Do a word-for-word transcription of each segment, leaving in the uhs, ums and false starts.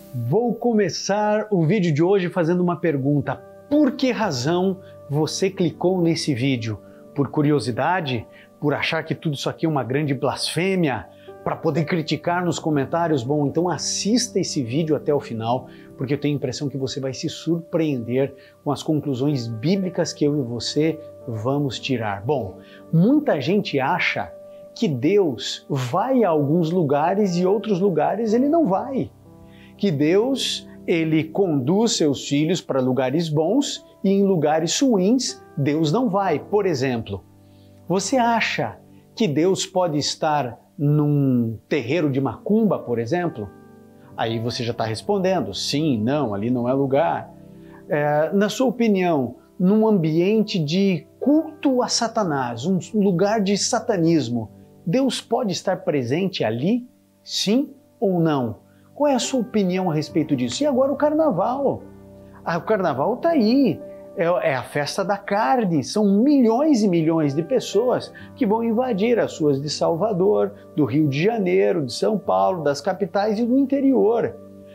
Vou começar o vídeo de hoje fazendo uma pergunta. Por que razão você clicou nesse vídeo? Por curiosidade? Por achar que tudo isso aqui é uma grande blasfêmia? Para poder criticar nos comentários? Bom, então assista esse vídeo até o final, porque eu tenho a impressão que você vai se surpreender com as conclusões bíblicas que eu e você vamos tirar. Bom, muita gente acha que Deus vai a alguns lugares e outros lugares ele não vai. Que Deus, ele conduz seus filhos para lugares bons e em lugares ruins, Deus não vai. Por exemplo, você acha que Deus pode estar num terreiro de macumba, por exemplo? Aí você já está respondendo, sim, não, ali não é lugar. É, na sua opinião, num ambiente de culto a Satanás, um lugar de satanismo, Deus pode estar presente ali? Sim ou não? Qual é a sua opinião a respeito disso? E agora o carnaval. Ah, o carnaval está aí, é, é a festa da carne, são milhões e milhões de pessoas que vão invadir as ruas de Salvador, do Rio de Janeiro, de São Paulo, das capitais e do interior.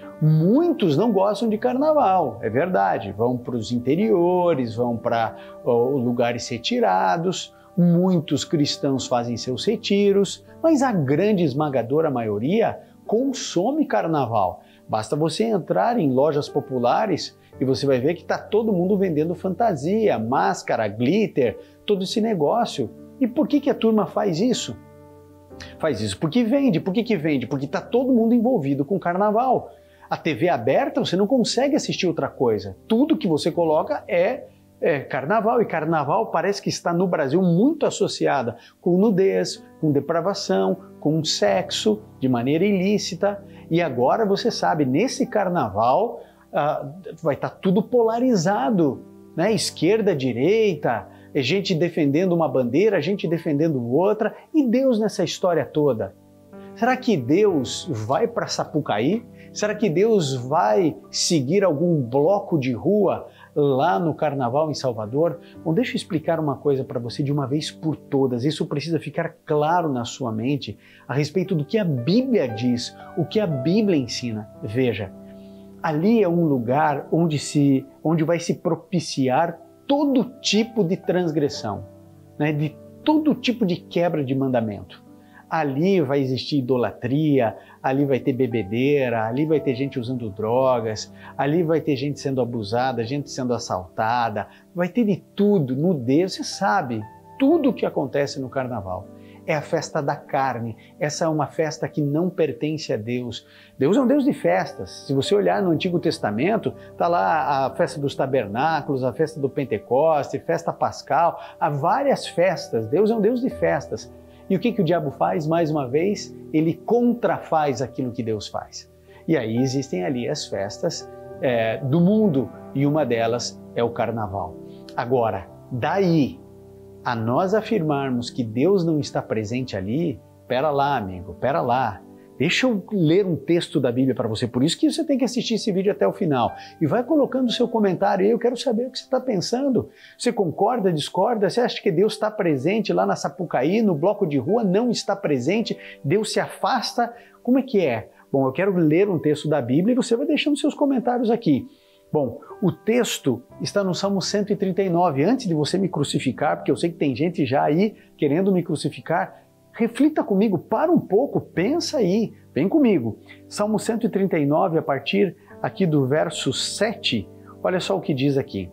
Muitos não gostam de carnaval, é verdade, vão para os interiores, vão para oh, lugares retirados, muitos cristãos fazem seus retiros, mas a grande esmagadora maioria consome carnaval. Basta você entrar em lojas populares e você vai ver que está todo mundo vendendo fantasia, máscara, glitter, todo esse negócio. E por que que a turma faz isso? Faz isso porque vende. Por que que vende? Porque está todo mundo envolvido com carnaval. A T V aberta, você não consegue assistir outra coisa. Tudo que você coloca é É, carnaval, e carnaval parece que está no Brasil muito associada com nudez, com depravação, com sexo de maneira ilícita. E agora você sabe, nesse carnaval ah, vai estar tudo polarizado, né? Esquerda, direita, gente defendendo uma bandeira, gente defendendo outra. E Deus nessa história toda? Será que Deus vai para Sapucaí? Será que Deus vai seguir algum bloco de rua lá no Carnaval em Salvador? Bom, deixa eu explicar uma coisa para você de uma vez por todas. Isso precisa ficar claro na sua mente a respeito do que a Bíblia diz, o que a Bíblia ensina. Veja, ali é um lugar onde, se, onde vai se propiciar todo tipo de transgressão, né? De todo tipo de quebra de mandamento. Ali vai existir idolatria, ali vai ter bebedeira, ali vai ter gente usando drogas, ali vai ter gente sendo abusada, gente sendo assaltada, vai ter de tudo, nudez, você sabe, tudo o que acontece no carnaval. É a festa da carne, essa é uma festa que não pertence a Deus. Deus é um Deus de festas. Se você olhar no Antigo Testamento, está lá a festa dos tabernáculos, a festa do Pentecoste, festa pascal, há várias festas. Deus é um Deus de festas. E o que, que o diabo faz? Mais uma vez, ele contrafaz aquilo que Deus faz. E aí existem ali as festas é, do mundo, e uma delas é o carnaval. Agora, daí a nós afirmarmos que Deus não está presente ali, pera lá, amigo, pera lá. Deixa eu ler um texto da Bíblia para você, por isso que você tem que assistir esse vídeo até o final. E vai colocando o seu comentário aí, eu quero saber o que você está pensando. Você concorda, discorda? Você acha que Deus está presente lá na Sapucaí, no bloco de rua? Não está presente? Deus se afasta? Como é que é? Bom, eu quero ler um texto da Bíblia e você vai deixando seus comentários aqui. Bom, o texto está no Salmo cento e trinta e nove. Antes de você me crucificar, porque eu sei que tem gente já aí querendo me crucificar, reflita comigo, para um pouco, pensa aí, vem comigo. Salmo cento e trinta e nove, a partir aqui do verso sete, olha só o que diz aqui.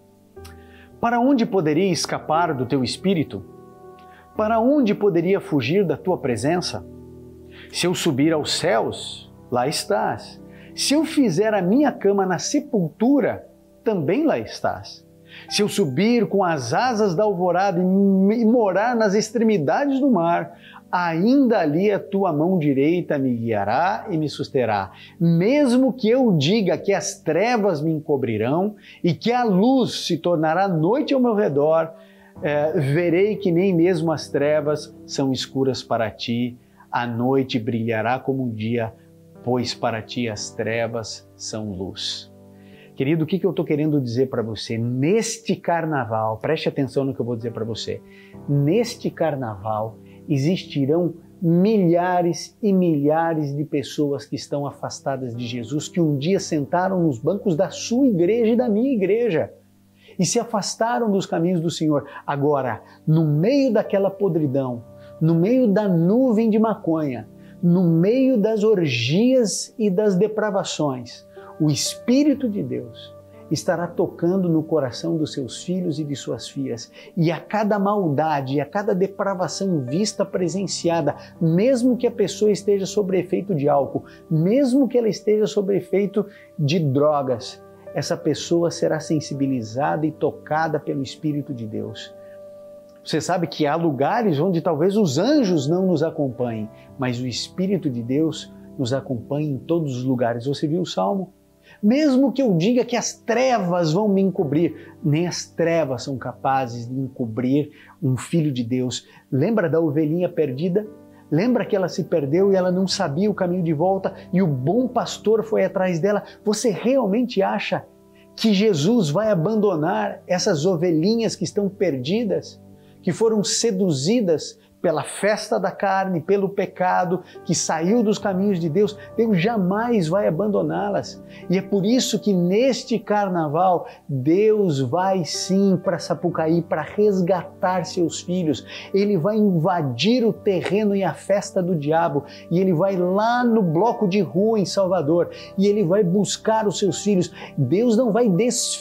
Para onde poderia escapar do teu espírito? Para onde poderia fugir da tua presença? Se eu subir aos céus, lá estás. Se eu fizer a minha cama na sepultura, também lá estás. Se eu subir com as asas da alvorada e morar nas extremidades do mar, ainda ali a tua mão direita me guiará e me susterá. Mesmo que eu diga que as trevas me encobrirão e que a luz se tornará noite ao meu redor, é, verei que nem mesmo as trevas são escuras para ti. A noite brilhará como o dia, pois para ti as trevas são luz. Querido, o que eu estou querendo dizer para você? Neste carnaval, preste atenção no que eu vou dizer para você. Neste carnaval existirão milhares e milhares de pessoas que estão afastadas de Jesus, que um dia sentaram nos bancos da sua igreja e da minha igreja e se afastaram dos caminhos do Senhor. Agora, no meio daquela podridão, no meio da nuvem de maconha, no meio das orgias e das depravações, o Espírito de Deus estará tocando no coração dos seus filhos e de suas filhas. E a cada maldade, e a cada depravação vista, presenciada, mesmo que a pessoa esteja sob efeito de álcool, mesmo que ela esteja sob efeito de drogas, essa pessoa será sensibilizada e tocada pelo Espírito de Deus. Você sabe que há lugares onde talvez os anjos não nos acompanhem, mas o Espírito de Deus nos acompanha em todos os lugares. Você viu o Salmo? Mesmo que eu diga que as trevas vão me encobrir, nem as trevas são capazes de encobrir um filho de Deus. Lembra da ovelhinha perdida? Lembra que ela se perdeu e ela não sabia o caminho de volta e o bom pastor foi atrás dela? Você realmente acha que Jesus vai abandonar essas ovelhinhas que estão perdidas, que foram seduzidas pela festa da carne, pelo pecado, que saiu dos caminhos de Deus? Deus jamais vai abandoná-las. E é por isso que neste carnaval, Deus vai sim para Sapucaí para resgatar seus filhos. Ele vai invadir o terreno e a festa do diabo. E ele vai lá no bloco de rua em Salvador. E ele vai buscar os seus filhos. Deus não vai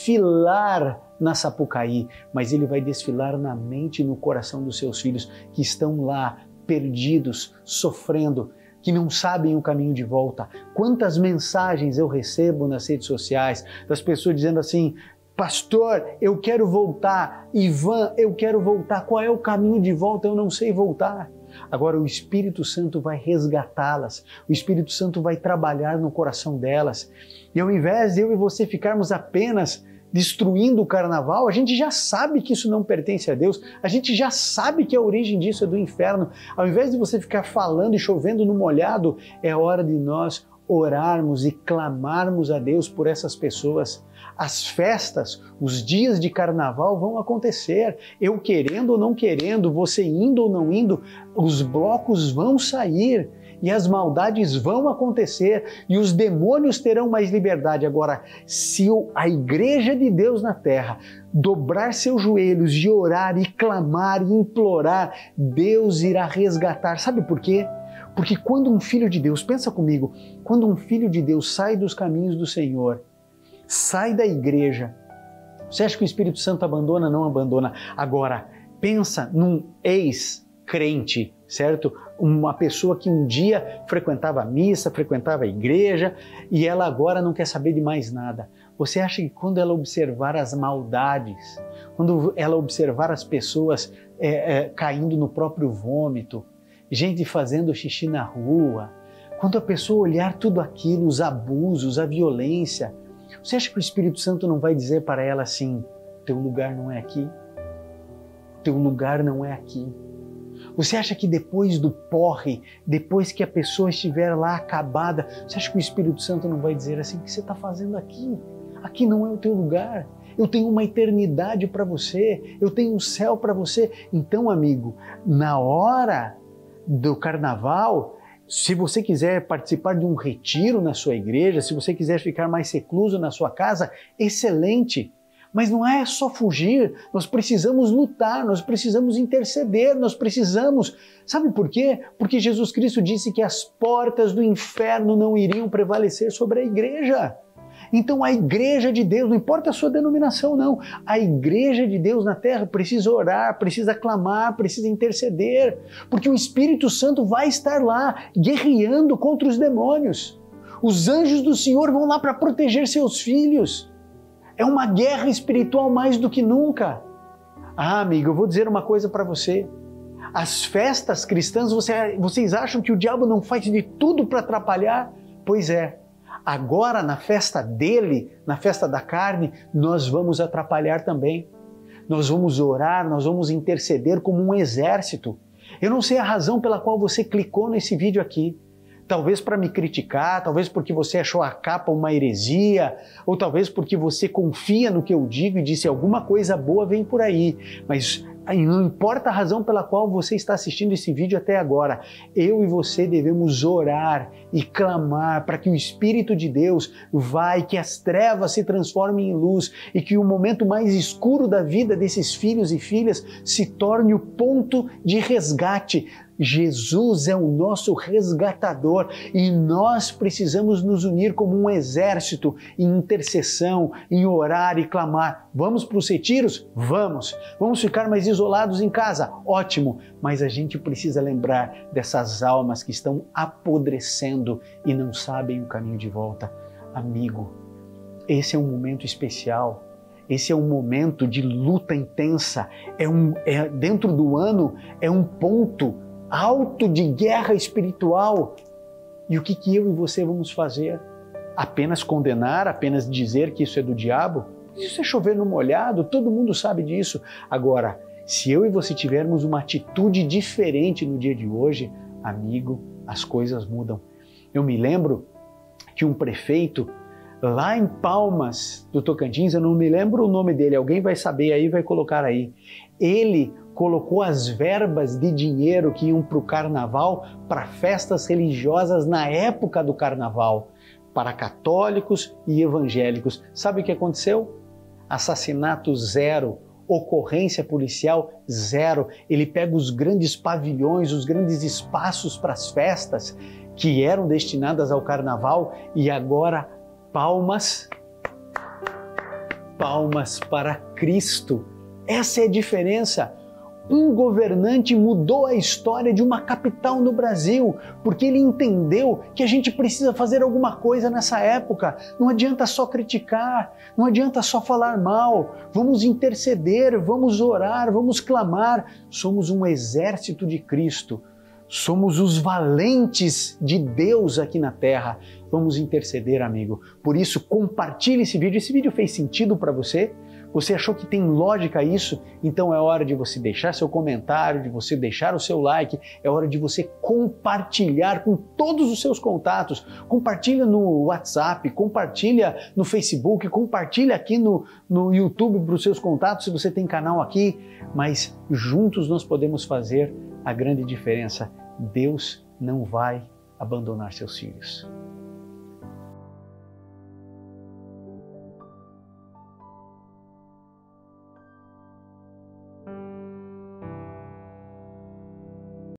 desfilar na Sapucaí, mas ele vai desfilar na mente e no coração dos seus filhos que estão lá, perdidos, sofrendo, que não sabem o caminho de volta. Quantas mensagens eu recebo nas redes sociais das pessoas dizendo assim: pastor, eu quero voltar, Ivan, eu quero voltar, qual é o caminho de volta? Eu não sei voltar. Agora o Espírito Santo vai resgatá-las, o Espírito Santo vai trabalhar no coração delas. E ao invés de eu e você ficarmos apenas destruindo o carnaval, a gente já sabe que isso não pertence a Deus, a gente já sabe que a origem disso é do inferno. Ao invés de você ficar falando e chovendo no molhado, é hora de nós orarmos e clamarmos a Deus por essas pessoas. As festas, os dias de carnaval vão acontecer, eu querendo ou não querendo, você indo ou não indo, os blocos vão sair. E as maldades vão acontecer e os demônios terão mais liberdade. Agora, se a igreja de Deus na terra dobrar seus joelhos e orar e clamar e implorar, Deus irá resgatar. Sabe por quê? Porque quando um filho de Deus, pensa comigo, quando um filho de Deus sai dos caminhos do Senhor, sai da igreja, você acha que o Espírito Santo abandona? Não abandona. Agora, pensa num ex-crente, certo? Uma pessoa que um dia frequentava a missa, frequentava a igreja e ela agora não quer saber de mais nada. Você acha que quando ela observar as maldades, quando ela observar as pessoas é, é, caindo no próprio vômito, gente fazendo xixi na rua, quando a pessoa olhar tudo aquilo, os abusos, a violência, você acha que o Espírito Santo não vai dizer para ela assim: teu lugar não é aqui? Teu lugar não é aqui. Você acha que depois do porre, depois que a pessoa estiver lá acabada, você acha que o Espírito Santo não vai dizer assim: o que você está fazendo aqui? Aqui não é o teu lugar. Eu tenho uma eternidade para você, eu tenho um céu para você. Então, amigo, na hora do carnaval, se você quiser participar de um retiro na sua igreja, se você quiser ficar mais recluso na sua casa, excelente. Mas não é só fugir, nós precisamos lutar, nós precisamos interceder, nós precisamos... Sabe por quê? Porque Jesus Cristo disse que as portas do inferno não iriam prevalecer sobre a igreja. Então a igreja de Deus, não importa a sua denominação não, a igreja de Deus na terra precisa orar, precisa clamar, precisa interceder, porque o Espírito Santo vai estar lá guerreando contra os demônios. Os anjos do Senhor vão lá para proteger seus filhos. É uma guerra espiritual mais do que nunca. Ah, amigo, eu vou dizer uma coisa para você. As festas cristãs, você, vocês acham que o diabo não faz de tudo para atrapalhar? Pois é. Agora, na festa dele, na festa da carne, nós vamos atrapalhar também. Nós vamos orar, nós vamos interceder como um exército. Eu não sei a razão pela qual você clicou nesse vídeo aqui. Talvez para me criticar, talvez porque você achou a capa uma heresia, ou talvez porque você confia no que eu digo e disse alguma coisa boa vem por aí. Mas não importa a razão pela qual você está assistindo esse vídeo até agora, eu e você devemos orar e clamar para que o Espírito de Deus vá e que as trevas se transformem em luz e que o momento mais escuro da vida desses filhos e filhas se torne o ponto de resgate. Jesus é o nosso resgatador e nós precisamos nos unir como um exército em intercessão, em orar e clamar. Vamos para os retiros? Vamos! Vamos ficar mais isolados em casa? Ótimo! Mas a gente precisa lembrar dessas almas que estão apodrecendo e não sabem o caminho de volta. Amigo, esse é um momento especial. Esse é um momento de luta intensa. É um, é, dentro do ano é um ponto alto de guerra espiritual. E o que, que eu e você vamos fazer? Apenas condenar, apenas dizer que isso é do diabo? Isso é chover no molhado, todo mundo sabe disso. Agora, se eu e você tivermos uma atitude diferente no dia de hoje, amigo, as coisas mudam. Eu me lembro que um prefeito lá em Palmas do Tocantins, eu não me lembro o nome dele, alguém vai saber aí, vai colocar aí. Ele colocou as verbas de dinheiro que iam para o carnaval para festas religiosas na época do carnaval, para católicos e evangélicos. Sabe o que aconteceu? Assassinato zero, ocorrência policial zero. Ele pega os grandes pavilhões, os grandes espaços para as festas que eram destinadas ao carnaval e agora palmas, palmas para Cristo. Essa é a diferença. Um governante mudou a história de uma capital no Brasil, porque ele entendeu que a gente precisa fazer alguma coisa nessa época. Não adianta só criticar, não adianta só falar mal. Vamos interceder, vamos orar, vamos clamar. Somos um exército de Cristo. Somos os valentes de Deus aqui na Terra. Vamos interceder, amigo. Por isso, compartilhe esse vídeo. Esse vídeo fez sentido para você? Você achou que tem lógica isso? Então é hora de você deixar seu comentário, de você deixar o seu like, é hora de você compartilhar com todos os seus contatos. Compartilha no WhatsApp, compartilha no Facebook, compartilha aqui no, no YouTube para os seus contatos, se você tem canal aqui. Mas juntos nós podemos fazer a grande diferença. Deus não vai abandonar seus filhos.